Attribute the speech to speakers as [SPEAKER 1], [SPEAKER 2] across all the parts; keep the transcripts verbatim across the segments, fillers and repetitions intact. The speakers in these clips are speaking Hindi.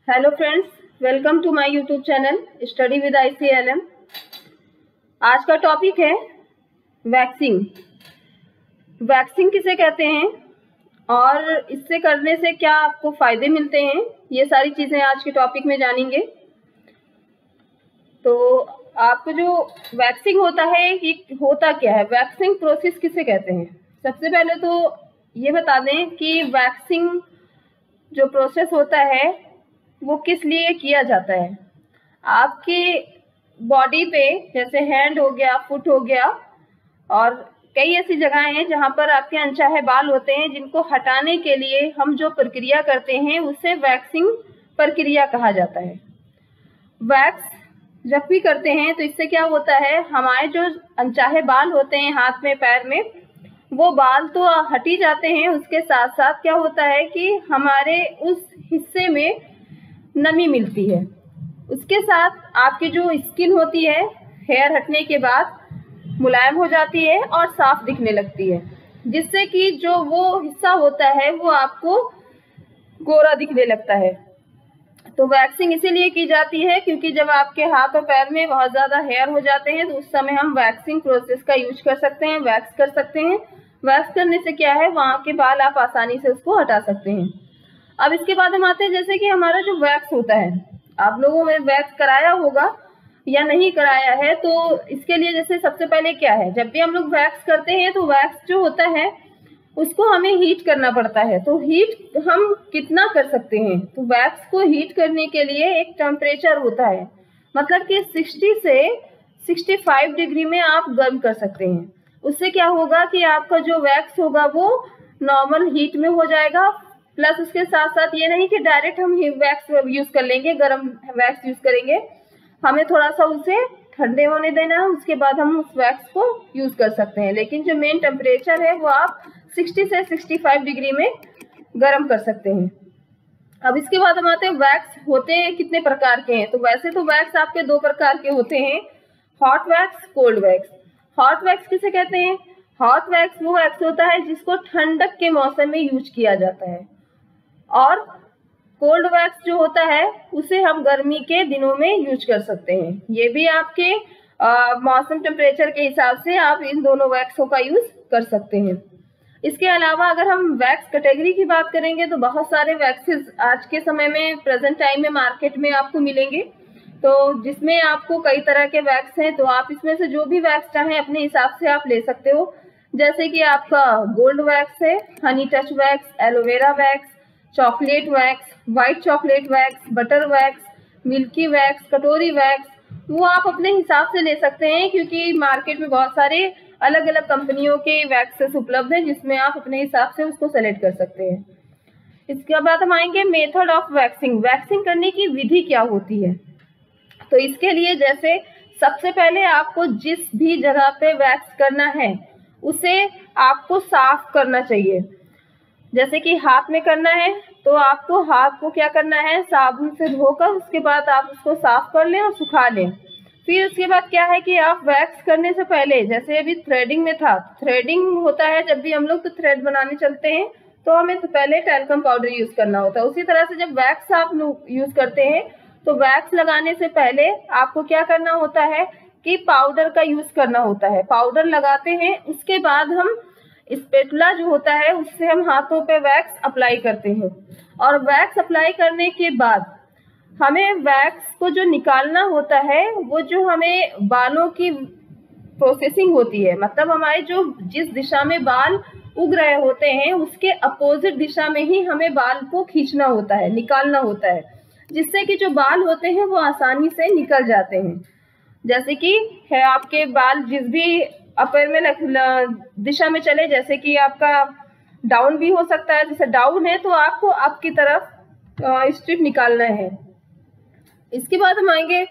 [SPEAKER 1] Hello friends, welcome to my YouTube channel study with I C L M. आज का टॉपिक है वैक्सिंग। वैक्सिंग किसे कहते हैं और इससे करने से क्या आपको फायदे मिलते हैं, ये सारी चीज़ें आज के टॉपिक में जानेंगे। तो आपको जो वैक्सिंग होता है ये होता क्या है, वैक्सिंग प्रोसेस किसे कहते हैं। सबसे पहले तो ये बता दें कि वैक्सिंग जो प्रोसेस होता है वो किस लिए किया जाता है। आपके बॉडी पे जैसे हैंड हो गया, फुट हो गया और कई ऐसी जगहें हैं जहाँ पर आपके अनचाहे बाल होते हैं, जिनको हटाने के लिए हम जो प्रक्रिया करते हैं उसे वैक्सिंग प्रक्रिया कहा जाता है। वैक्स जब भी करते हैं तो इससे क्या होता है, हमारे जो अनचाहे बाल होते हैं हाथ में पैर में, वो बाल तो हट ही जाते हैं, उसके साथ साथ क्या होता है कि हमारे उस हिस्से में नमी मिलती है। उसके साथ आपकी जो स्किन होती है हेयर हटने के बाद मुलायम हो जाती है और साफ दिखने लगती है, जिससे कि जो वो हिस्सा होता है वो आपको गोरा दिखने लगता है। तो वैक्सिंग इसीलिए की जाती है क्योंकि जब आपके हाथ और पैर में बहुत ज़्यादा हेयर हो जाते हैं तो उस समय हम वैक्सिंग प्रोसेस का यूज कर सकते हैं, वैक्स कर सकते हैं। वैक्स करने से क्या है, वहाँ के बाल आप आसानी से उसको हटा सकते हैं। अब इसके बाद हम आते हैं जैसे कि हमारा जो वैक्स होता है, आप लोगों ने वैक्स कराया होगा या नहीं कराया है। तो इसके लिए जैसे सबसे पहले क्या है, जब भी हम लोग वैक्स करते हैं तो वैक्स जो होता है उसको हमें हीट करना पड़ता है। तो हीट हम कितना कर सकते हैं, तो वैक्स को हीट करने के लिए एक टेम्परेचर होता है, मतलब कि साठ से पैंसठ डिग्री में आप गर्म कर सकते हैं। उससे क्या होगा कि आपका जो वैक्स होगा वो नॉर्मल हीट में हो जाएगा। प्लस उसके साथ साथ ये नहीं कि डायरेक्ट हम वैक्स यूज कर लेंगे, गर्म वैक्स यूज करेंगे, हमें थोड़ा सा उसे ठंडे होने देना है, उसके बाद हम उस वैक्स को यूज कर सकते हैं। लेकिन जो मेन टेम्परेचर है वो आप साठ से पैंसठ डिग्री में गर्म कर सकते हैं। अब इसके बाद हम आते हैं वैक्स होते हैं कितने प्रकार के हैं। तो वैसे तो वैक्स आपके दो प्रकार के होते हैं, hot wax, cold wax. Hot wax किसे कहते हैं, हॉट वैक्स वो वैक्स होता है जिसको ठंडक के मौसम में यूज किया जाता है, और कोल्ड वैक्स जो होता है उसे हम गर्मी के दिनों में यूज कर सकते हैं। ये भी आपके आ, मौसम टेम्परेचर के हिसाब से आप इन दोनों वैक्सों का यूज कर सकते हैं। इसके अलावा अगर हम वैक्स कैटेगरी की बात करेंगे तो बहुत सारे वैक्सेस आज के समय में प्रेजेंट टाइम में मार्केट में आपको मिलेंगे, तो जिसमें आपको कई तरह के वैक्स हैं। तो आप इसमें से जो भी वैक्स चाहें अपने हिसाब से आप ले सकते हो। जैसे कि आपका गोल्ड वैक्स है, honey touch wax, aloe vera wax, chocolate wax, white chocolate wax, butter wax, milky wax, कटोरी वैक्स, वो आप अपने हिसाब से ले सकते हैं क्योंकि मार्केट में बहुत सारे अलग अलग कंपनियों के वैक्सेस उपलब्ध हैं जिसमें आप अपने हिसाब से उसको सेलेक्ट कर सकते हैं। इसके बाद हम आएंगे मेथड ऑफ वैक्सिंग। वैक्सिंग करने की विधि क्या होती है। तो इसके लिए जैसे सबसे पहले आपको जिस भी जगह पे वैक्स करना है उसे आपको साफ करना चाहिए। जैसे कि हाथ में करना है तो आपको हाथ को क्या करना है, साबुन से धोकर उसके बाद आप उसको साफ कर लें और सुखा लें। फिर उसके बाद क्या है कि आप वैक्स करने से पहले, जैसे अभी थ्रेडिंग में था, थ्रेडिंग होता है जब भी हम लोग तो थ्रेड बनाने चलते हैं तो हमें तो पहले टैल्कम पाउडर यूज करना होता है। उसी तरह से जब वैक्स आप यूज करते हैं तो वैक्स लगाने से पहले आपको क्या करना होता है कि पाउडर का यूज करना होता है। पाउडर लगाते हैं, उसके बाद हम स्पैटुला जो होता है उससे हम हाथों पे वैक्स अप्लाई करते हैं, और वैक्स अप्लाई करने के बाद हमें वैक्स को जो निकालना होता है वो जो हमें बालों की प्रोसेसिंग होती है, मतलब हमारे जो जिस दिशा में बाल उग रहे होते हैं उसके अपोजिट दिशा में ही हमें बाल को खींचना होता है, निकालना होता है, जिससे कि जो बाल होते हैं वो आसानी से निकल जाते हैं। जैसे कि है आपके बाल जिस भी अपर में दिशा में चले, जैसे कि आपका डाउन भी हो सकता है, जैसे डाउन है तो आपको अप की तरफ स्ट्रिप निकालना है। इसके बाद हम आएंगे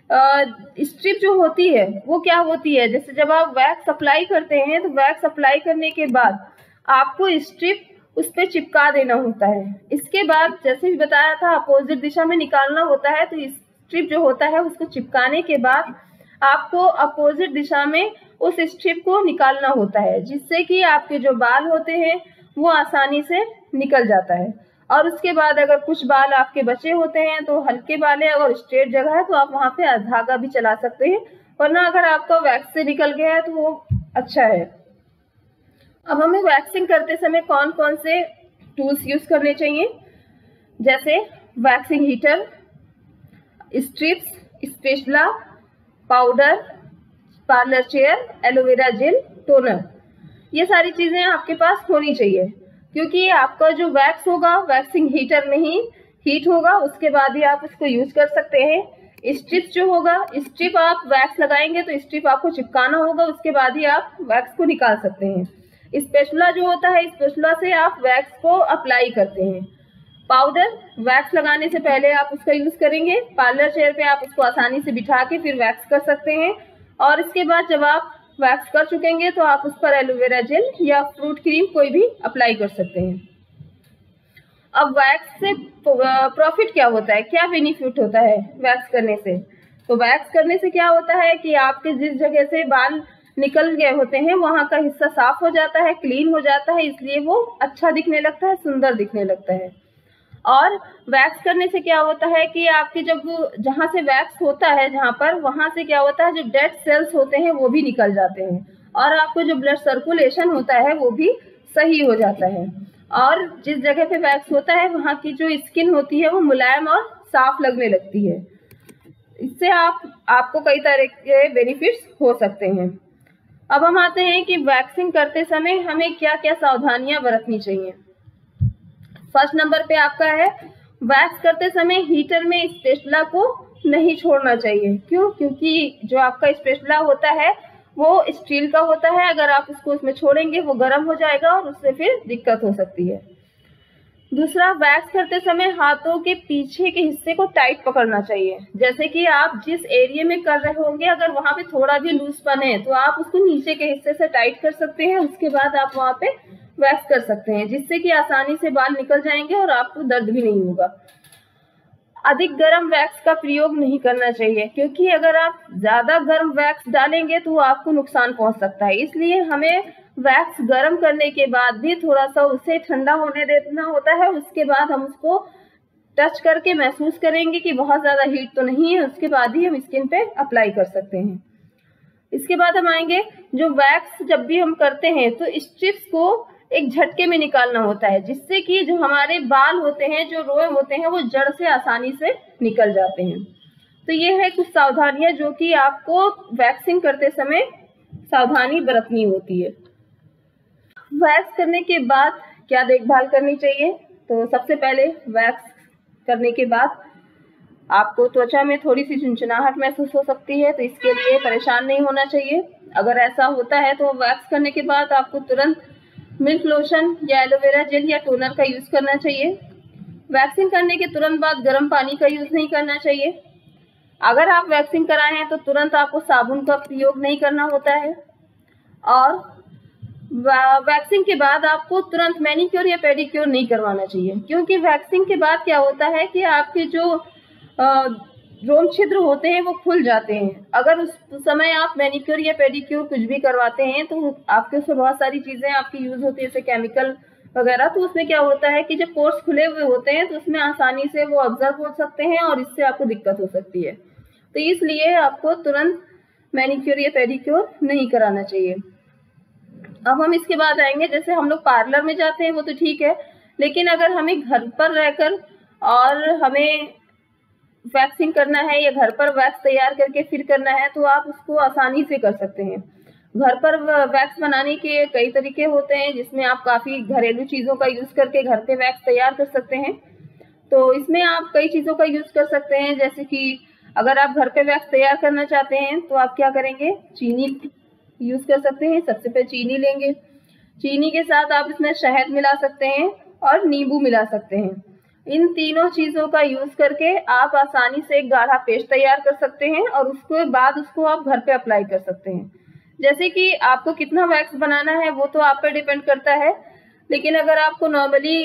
[SPEAKER 1] स्ट्रिप जो होती है वो क्या होती है। जैसे जब आप वैक्स अप्लाई करते हैं तो वैक्स अप्लाई करने के बाद आपको स्ट्रिप उस पर चिपका देना होता है। इसके बाद जैसे भी बताया था अपोजिट दिशा में निकालना होता है, तो स्ट्रिप जो होता है उसको चिपकाने के बाद आपको अपोजिट दिशा में उस स्ट्रिप को निकालना होता है, जिससे कि आपके जो बाल होते हैं वो आसानी से निकल जाता है। और उसके बाद अगर कुछ बाल आपके बचे होते हैं तो हल्के बाल है, अगर स्ट्रेट जगह है तो आप वहाँ पे धागा भी चला सकते हैं, वरना अगर आपका वैक्स से निकल गया है तो वो अच्छा है। अब हमें वैक्सिंग करते समय कौन कौन से टूल्स यूज करने चाहिए, जैसे waxing heater, strips, spatula, powder, parlour chair, aloe vera gel, toner, ये सारी चीजें आपके पास होनी चाहिए, क्योंकि आपका जो वैक्स होगा वैक्सिंग हीटर में ही हीट होगा, उसके बाद ही आप उसको यूज कर सकते हैं। स्ट्रिप जो होगा, स्ट्रिप आप वैक्स लगाएंगे तो स्ट्रिप आपको चिपकाना होगा, उसके बाद ही आप वैक्स को निकाल सकते हैं। स्पेचुला जो होता है, स्पेचुला से आप वैक्स को अप्लाई करते हैं। पाउडर, वैक्स लगाने से पहले आप उसका यूज करेंगे। पार्लर चेयर पे आप उसको आसानी से बिठा के फिर वैक्स कर सकते हैं, और इसके बाद जब आप वैक्स कर चुकेंगे तो आप उस पर एलोवेरा जेल या फ्रूट क्रीम कोई भी अप्लाई कर सकते हैं। अब वैक्स से प्रॉफिट क्या होता है, क्या बेनिफिट होता है वैक्स करने से? तो वैक्स करने से क्या होता है कि आपके जिस जगह से बाल निकल गए होते हैं वहाँ का हिस्सा साफ हो जाता है, क्लीन हो जाता है, इसलिए वो अच्छा दिखने लगता है, सुंदर दिखने लगता है। और वैक्स करने से क्या होता है कि आपके जब जहाँ से वैक्स होता है, जहाँ पर वहाँ से क्या होता है, जो डेड सेल्स होते हैं वो भी निकल जाते हैं, और आपको जो ब्लड सर्कुलेशन होता है वो भी सही हो जाता है। और जिस जगह पे वैक्स होता है वहाँ की जो स्किन होती है वो मुलायम और साफ लगने लगती है। इससे आप आपको कई तरह के बेनिफिट्स हो सकते हैं। अब हम आते हैं कि वैक्सिंग करते समय हमें क्या क्या सावधानियां बरतनी चाहिए। फर्स्ट नंबर पे आपका है, वैक्स करते समय हीटर में स्पेचुला को नहीं छोड़ना चाहिए। क्यों? क्योंकि जो आपका स्पेचुला होता है वो स्टील का होता है, अगर आप उसको उसमें छोड़ेंगे वो गर्म हो जाएगा और उससे फिर दिक्कत हो सकती है। दूसरा, वैक्स करते समय हाथों के पीछे के हिस्से को टाइट पकड़ना चाहिए। जैसे कि आप जिस एरिया में कर रहे होंगे अगर वहां पे थोड़ा भी लूजपन है तो आप उसको नीचे के हिस्से से टाइट कर सकते हैं, उसके बाद आप वहां पे वैक्स कर सकते हैं, जिससे कि आसानी से बाल निकल जाएंगे और आपको दर्द भी नहीं होगा। अधिक गर्म वैक्स का प्रयोग नहीं करना चाहिए, क्योंकि अगर आप ज्यादा गर्म वैक्स डालेंगे तो आपको नुकसान पहुंच सकता है। इसलिए हमें वैक्स गर्म करने के बाद भी थोड़ा सा उसे ठंडा होने देना होता है, उसके बाद हम उसको टच करके महसूस करेंगे कि बहुत ज्यादा हीट तो नहीं है, उसके बाद ही हम स्किन पे अप्लाई कर सकते हैं। इसके बाद हम आएंगे, जो वैक्स जब भी हम करते हैं तो स्ट्रिप्स को एक झटके में निकालना होता है, जिससे कि जो हमारे बाल होते हैं, जो रोए होते हैं, वो जड़ से आसानी से निकल जाते हैं। तो ये है कुछ सावधानियां जो कि आपको वैक्सिंग करते समय सावधानी बरतनी होती है। वैक्स करने के बाद क्या देखभाल करनी चाहिए? तो सबसे पहले वैक्स करने के बाद आपको त्वचा में थोड़ी सी झुनझुनाहट महसूस हो सकती है, तो इसके लिए परेशान नहीं होना चाहिए। अगर ऐसा होता है तो वैक्स करने के बाद आपको तुरंत मिल्क लोशन या एलोवेरा जेल या टोनर का यूज करना चाहिए। वैक्सिंग करने के तुरंत बाद गर्म पानी का यूज नहीं करना चाहिए। अगर आप वैक्सिंग कराए हैं तो तुरंत आपको साबुन का प्रयोग नहीं करना होता है। और वैक्सिंग के बाद आपको तुरंत मैनीक्योर या पेडिक्योर नहीं करवाना चाहिए, क्योंकि वैक्सिंग के बाद क्या होता है कि आपके जो रोम छिद्र होते हैं वो खुल जाते हैं। अगर उस समय आप मैनीक्योर या पेडिक्योर कुछ भी करवाते हैं तो आपके उसमें बहुत सारी चीजें आपकी यूज होती है, जैसे केमिकल वगैरह, तो उसमें क्या होता है कि जब पोर्स खुले हुए होते हैं तो उसमें आसानी से वो ऑब्जर्व हो सकते हैं और इससे आपको दिक्कत हो सकती है। तो इसलिए आपको तुरंत मैनीक्योर या पेडिक्योर नहीं कराना चाहिए। अब हम इसके बाद आएंगे, जैसे हम लोग पार्लर में जाते हैं वो तो ठीक है, लेकिन अगर हमें घर पर रहकर और हमें वैक्सिंग करना है या घर पर वैक्स तैयार करके फिर करना है तो आप उसको आसानी से कर सकते हैं। घर पर वैक्स बनाने के कई तरीके होते हैं, जिसमें आप काफ़ी घरेलू चीज़ों का यूज़ करके घर पे वैक्स तैयार कर सकते हैं। तो इसमें आप कई चीज़ों का यूज़ कर सकते हैं, जैसे कि अगर आप घर पे वैक्स तैयार करना चाहते हैं तो आप क्या करेंगे, चीनी यूज़ कर सकते हैं। सबसे पहले चीनी लेंगे, चीनी के साथ आप इसमें शहद मिला सकते हैं और नींबू मिला सकते हैं। इन तीनों चीज़ों का यूज़ करके आप आसानी से एक गाढ़ा पेस्ट तैयार कर सकते हैं और उसके बाद उसको आप घर पे अप्लाई कर सकते हैं। जैसे कि आपको कितना वैक्स बनाना है वो तो आप पे डिपेंड करता है, लेकिन अगर आपको नॉर्मली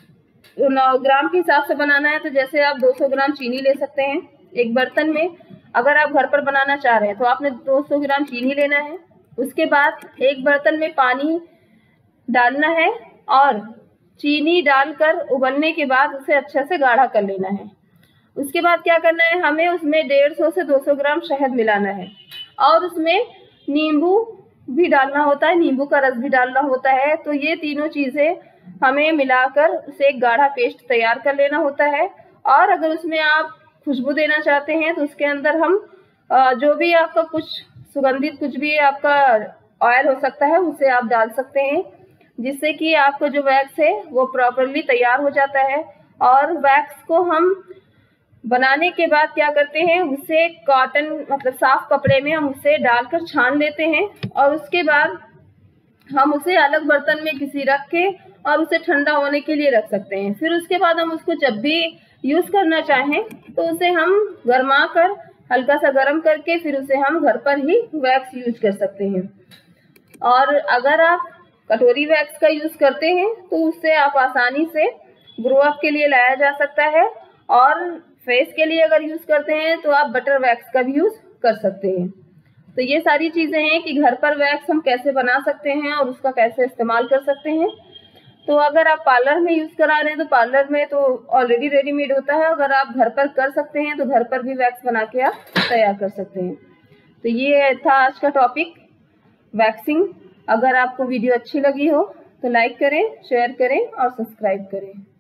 [SPEAKER 1] ग्राम के हिसाब से बनाना है तो जैसे आप दो सौ ग्राम चीनी ले सकते हैं एक बर्तन में। अगर आप घर पर बनाना चाह रहे हैं तो आपने दो सौ ग्राम चीनी लेना है, उसके बाद एक बर्तन में पानी डालना है और चीनी डालकर उबलने के बाद उसे अच्छे से गाढ़ा कर लेना है। उसके बाद क्या करना है, हमें उसमें डेढ़ सौ से दो सौ ग्राम शहद मिलाना है और उसमें नींबू भी डालना होता है, नींबू का रस भी डालना होता है। तो ये तीनों चीज़ें हमें मिलाकर उसे एक गाढ़ा पेस्ट तैयार कर लेना होता है। और अगर उसमें आप खुशबू देना चाहते हैं तो उसके अंदर हम जो भी आपका कुछ सुगंधित कुछ भी आपका ऑयल हो सकता है उसे आप डाल सकते हैं, जिससे कि आपका जो वैक्स है वो प्रॉपरली तैयार हो जाता है। और वैक्स को हम बनाने के बाद क्या करते हैं, उसे कॉटन मतलब साफ कपड़े में हम उसे डालकर छान लेते हैं और उसके बाद हम उसे अलग बर्तन में किसी रख के और उसे ठंडा होने के लिए रख सकते हैं। फिर उसके बाद हम उसको जब भी यूज़ करना चाहें तो उसे हम गरमा कर हल्का सा गर्म करके फिर उसे हम घर पर ही वैक्स यूज कर सकते हैं। और अगर आप कटोरी वैक्स का यूज़ करते हैं तो उससे आप आसानी से ग्रो अप के लिए लाया जा सकता है। और फेस के लिए अगर यूज़ करते हैं तो आप बटर वैक्स का भी यूज़ कर सकते हैं। तो ये सारी चीज़ें हैं कि घर पर वैक्स हम कैसे बना सकते हैं और उसका कैसे इस्तेमाल कर सकते हैं। तो अगर आप पार्लर में यूज़ करा रहे हैं तो पार्लर में तो ऑलरेडी रेडीमेड होता है, अगर आप घर पर कर सकते हैं तो घर पर भी वैक्स बना के आप तैयार कर सकते हैं। तो ये था आज का टॉपिक, वैक्सिंग। अगर आपको वीडियो अच्छी लगी हो तो लाइक करें, शेयर करें और सब्सक्राइब करें।